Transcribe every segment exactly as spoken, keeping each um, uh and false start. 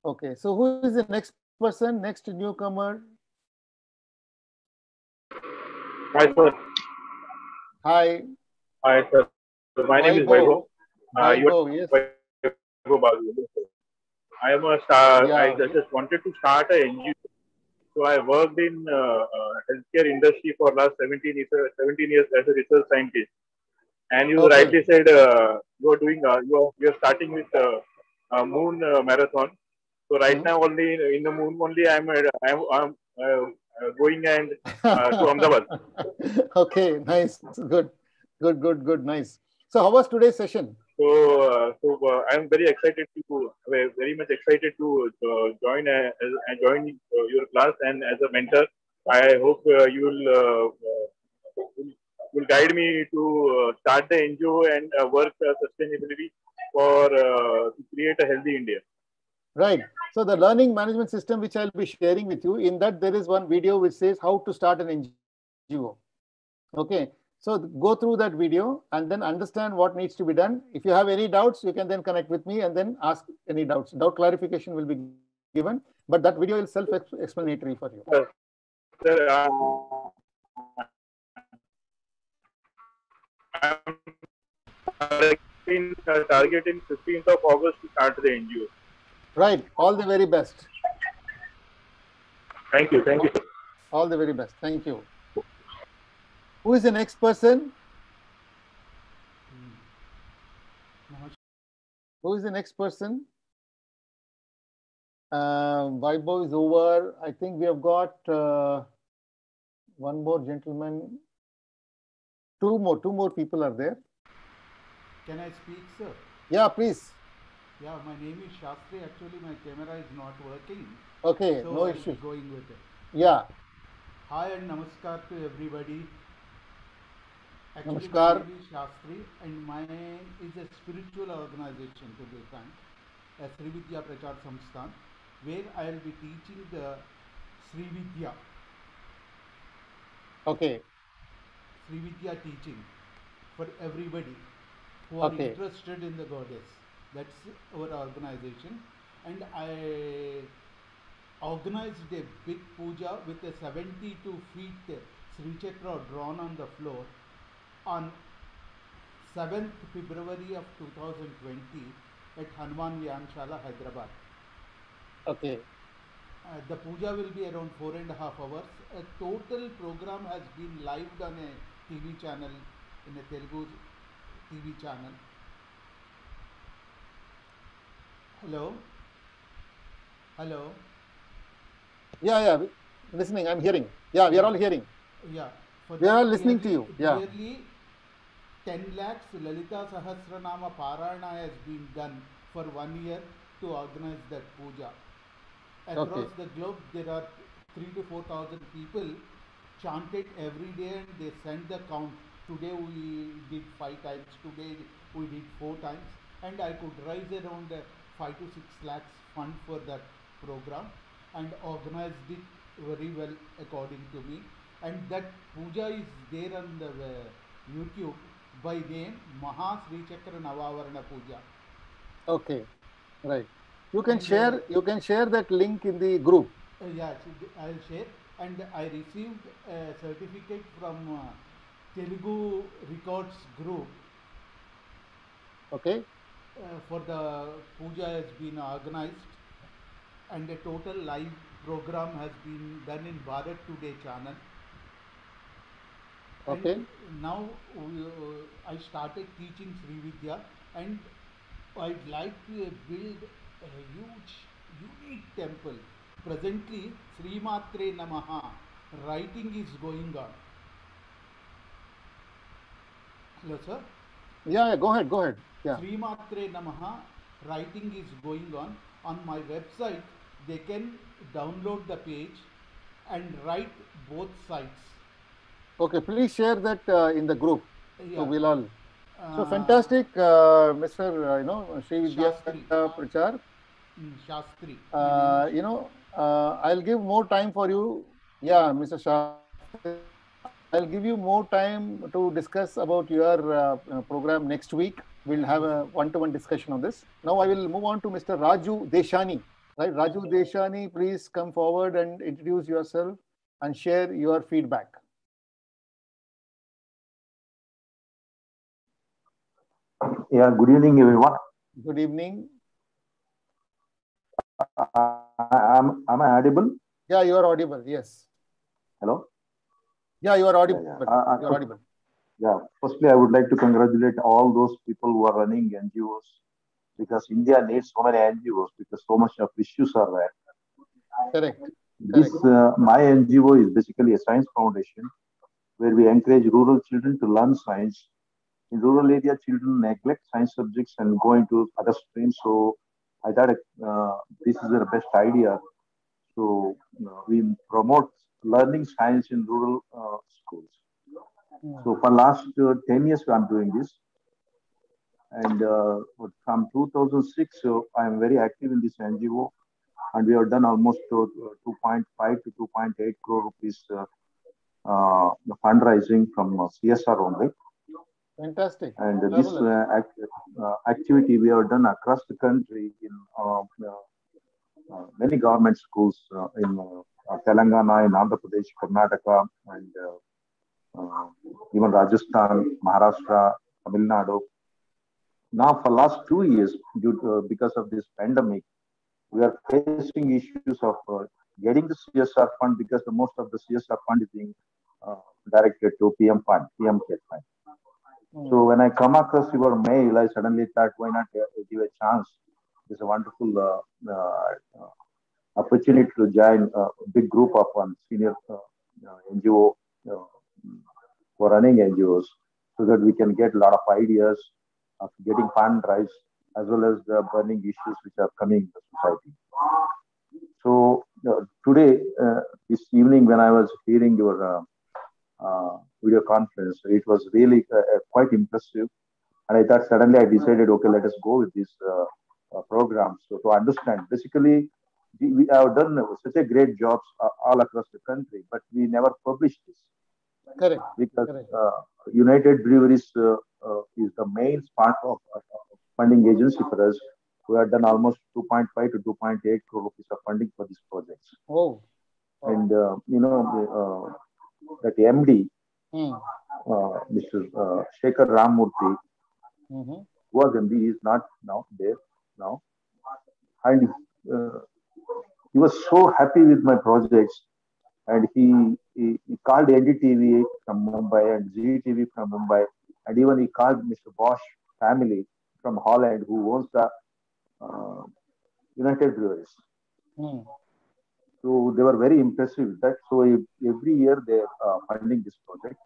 Okay, so who is the next person, next newcomer? Hi, sir. Hi. Hi, sir. My name is Vaibhav. Vaibhav. Uh, you are Vaibhav, yes. Vaibhav Babu. I am a star. I Yeah. just wanted to start a N G O. So I worked in uh, uh, healthcare industry for last seventeen years, seventeen years as a research scientist. And you Okay. rightly said uh, you are doing uh, you are you are starting with uh, uh, moon uh, marathon. So right Hmm. now only in the moon only I am uh, I am I'm, uh, uh, going and uh, to Ahmedabad. Okay, nice. Good. Good, good, good, nice. So how was today's session? So, uh, so uh, I'm very excited to, uh, very much excited to uh, join uh, as, uh, join uh, your class and as a mentor. I hope uh, you will uh, uh, will will guide me to uh, start the N G O and uh, work uh, sustainability for uh, to create a healthy India. Right. So the learning management system, which I'll be sharing with you, in that there is one video which says how to start an N G O. Okay. So go through that video and then understand what needs to be done. If you have any doubts, you can then connect with me and then ask any doubts. Doubt clarification will be given, but that video is self-explanatory for you. Sir, uh, I'm targeting uh, targeting fifteenth of August to start the N G O. Right. All the very best. Thank you. Thank you, sir. All the very best. Thank you. Who is the next person? Who is the next person? Uh, Vaibhav is over. I think we have got uh, one more gentleman. Two more. Two more people are there. Can I speak, sir? Yeah, please. Yeah, my name is Shastri. Actually, my camera is not working. Okay, So no I'll issue. be going with it. Yeah. Hi and namaskar to everybody. Actually, my Namaskar. name is Shastri and mine is a spiritual organization, to be frank, a Sri Vidya Prachar Samsthan, where I will be teaching the Sri Vidya, Okay. Sri Vidya teaching for everybody who are Okay. interested in the goddess. That's our organization. And I organized a big puja with a seventy-two feet Sri Chakra drawn on the floor on seventh February of two thousand twenty at Hanuman Vyanshala, Hyderabad. Okay. Uh, the puja will be around four and a half hours. A total program has been live on a T V channel, in a Telugu T V channel. Hello? Hello? Yeah, yeah. Listening. I'm hearing. Yeah, we are Yeah, all hearing. yeah. For We are all that, listening to nearly, you. Yeah. nearly ten lakhs Lalita Sahasranama Parayana has been done for one year to organize that puja. Across Okay. the globe, there are three to four thousand people chanted every day, and they send the count. Today we did five times. Today we did four times, and I could raise around uh, five to six lakhs fund for that program, and organized it very well according to me. And that puja is there on the uh, YouTube by name Maha Sri Chakra Navavarana Puja. Okay. Right. You can And uh, share. You can share that link in the group. Uh, yeah, so I'll share. And I received a certificate from uh, Telugu Records Group Okay. uh, for the puja has been organized, and a total live program has been done in Bharat Today channel. And Okay. now we, uh, I started teaching Sri Vidya, and I'd like to uh, build a huge, unique temple. Presently, Sri Matre Namaha writing is going on. Hello, sir. Yeah. Yeah. Go ahead. Go ahead. Yeah. Sri Matre Namaha writing is going on. On my website, they can download the page and write both sides. Okay. Please share that uh, in the group. So Yeah. we'll all. So Uh, fantastic, uh, Mister Uh, you know, Sri Vidya Shastri. Prachar. Mm, Shastri. My name Uh, is you know, uh, I'll give more time for you. Yeah, Mister Shastri. I'll give you more time to discuss about your uh, uh, program next week. We'll have Thank you, a sir. one-to-one discussion on this. Now I will move on to Mister Raju Deshani. Right, Raju Deshani, please come forward and introduce yourself and share your feedback. Yeah, good evening, everyone. Good evening. Uh, am, am I audible? Yeah, you are audible. Yes. Hello? Yeah, you are audible. Yeah, yeah. Uh, you are audible. Yeah, firstly, I would like to congratulate all those people who are running N G Os, because India needs so many N G Os because so much of issues are there. Correct. This, uh, my N G O is basically a science foundation where we encourage rural children to learn science. In rural area, children neglect science subjects and go into other streams. So I thought uh, this is the best idea. So uh, we promote learning science in rural uh, schools. Mm. So for last uh, ten years, I'm doing this. And uh, from two thousand six, so I'm very active in this N G O. And we have done almost uh, two point five to two point eight crore rupees uh, uh, fundraising from uh, C S R only. Fantastic. And uh, this uh, act, uh, activity we have done across the country in uh, uh, many government schools uh, in uh, Telangana, in Andhra Pradesh, Karnataka, and uh, uh, even Rajasthan, Maharashtra, Tamil Nadu. Now, for last two years, due to, uh, because of this pandemic, we are facing issues of uh, getting the C S R fund, because the most of the C S R fund is being uh, directed to P M fund, P M Care fund. Mm. So when I come across your mail, I suddenly thought, why not give a chance? It's a wonderful uh, uh, opportunity to join a big group of one senior uh, N G O uh, for running N G Os, so that we can get a lot of ideas of getting fundraised, as well as the burning issues which are coming in the society. So uh, today, uh, this evening, when I was hearing your uh, uh, video conference, it was really uh, quite impressive. And I thought suddenly I decided, okay, let us go with this uh, uh, program. So to understand, basically, we, we have done such a great jobs uh, all across the country, but we never published this. Correct. Because Correct. Uh, United Breweries uh, uh, is the main sponsor of uh, funding agency for us. We have done almost two point five to two point eight crore rupees of funding for these projects. Oh. oh. And, uh, you know, uh, that M D, mm. uh, Mister Uh, Shekhar Ramamurthy, mm-hmm. who was M D, he is not now there now. And uh, he was so happy with my projects. And he, he, he called N D T V from Mumbai and Z T V from Mumbai. And even he called Mister Bosch family from Holland, who owns the uh, United Breweries. Mm. So they were very impressive with that. So every year they are uh, funding this project.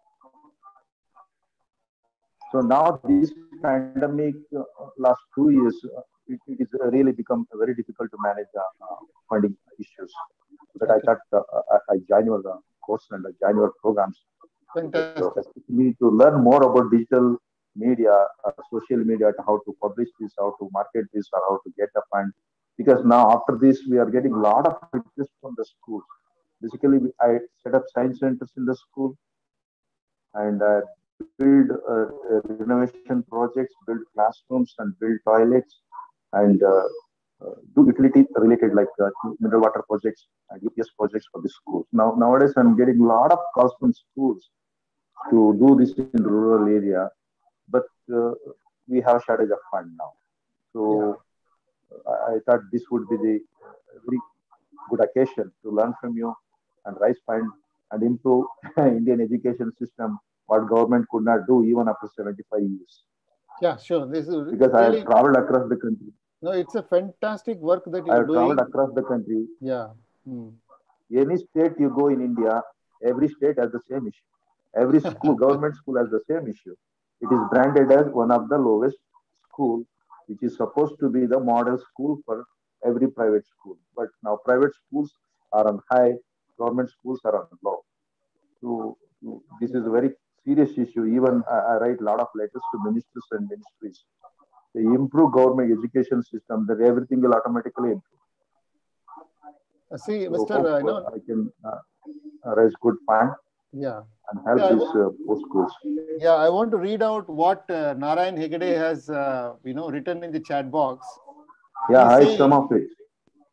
So now this pandemic, uh, last two years, uh, it, it is really become very difficult to manage the uh, funding issues. But okay. I thought uh, I, I joined your uh, course and I joined your programs. Fantastic. So me to learn more about digital media, uh, social media, how to publish this, how to market this, or how to get the fund. Because now after this, we are getting a lot of requests from the schools. Basically, I set up science centers in the school and uh, build uh, renovation projects, build classrooms and build toilets, and uh, uh, do utility related like uh, mineral water projects and U P S projects for the schools. Now nowadays I'm getting a lot of calls from schools to do this in rural area, but uh, we have shortage of fund now. So yeah. I, I thought this would be the very good occasion to learn from you and raise fund and improve Indian education system, what government could not do even after seventy-five years. Yeah, sure. This is because really, I have traveled across the country. No, it's a fantastic work that you're I have doing. traveled across the country. Yeah. Hmm. Any state you go in India, every state has the same issue. Every school, government school has the same issue. It is branded as one of the lowest school, which is supposed to be the model school for every private school. But now private schools are on high, government schools are on low. So this is a very serious issue. Even I, I write a lot of letters to ministers and ministries. They improve government education system, that everything will automatically improve. Uh, see, so Mister Uh, no. I can uh, raise good fund. Yeah. And help yeah, these uh, post schools. Yeah, I want to read out what uh, Narayan Hegde has, uh, you know, written in the chat box. Yeah, He's I saying, some of it.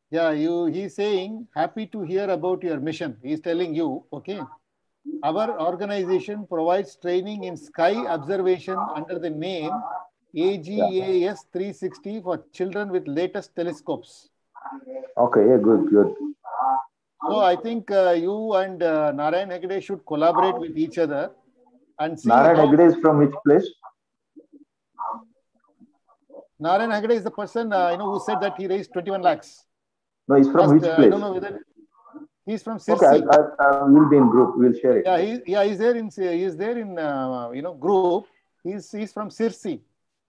Yeah, you. He's saying happy to hear about your mission. He's telling you, okay. Our organization provides training in sky observation under the name A G A S three sixty for children with latest telescopes. Okay, yeah, good, good. So I think uh, you and uh, Narayan Hegde should collaborate with each other and see Narayan how. Hegde is from which place? Narayan Hegde is the person uh, you know who said that he raised twenty-one lakhs. No, he's from First, which uh, I place? don't know whether he's from Okay, I, Sirsi. I, I will be in group. We'll share it. Yeah, he, yeah, he's there in he's there in uh, you know group. He's he's from Sirsi.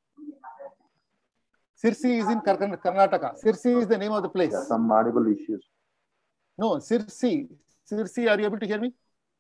Sirsi is in Karnataka. Sirsi is the name of the place. Yeah, some audible issues. No, Sirsi. Sirsi, are you able to hear me?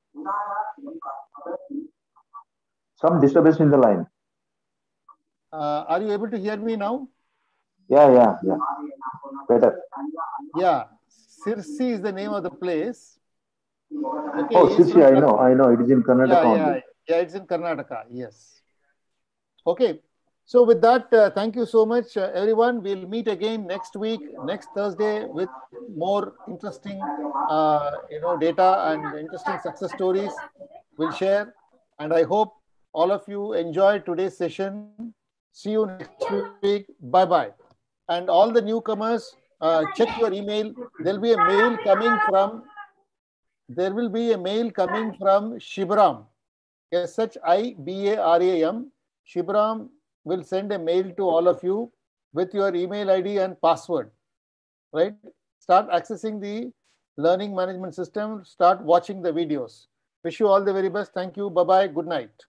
Some disturbance in the line. Uh, are you able to hear me now? Yeah, yeah, yeah. Better. Yeah, Sirsi is the name of the place. Okay, oh, Sirsi, I know, I know. It is in Karnataka yeah, only. Yeah, yeah, it's in Karnataka. Yes. Okay. So with that, uh, thank you so much, uh, everyone. We'll meet again next week, next Thursday, with more interesting, uh, you know, data and interesting success stories we'll share. And I hope all of you enjoyed today's session. See you next week. Bye-bye. And all the newcomers, uh, check your email. There'll be a mail coming from, there will be a mail coming from Shibram, S H I B A R A M. Shibram will send a mail to all of you with your email I D and password, right? Start accessing the learning management system. Start watching the videos. Wish you all the very best. Thank you. Bye-bye. Good night.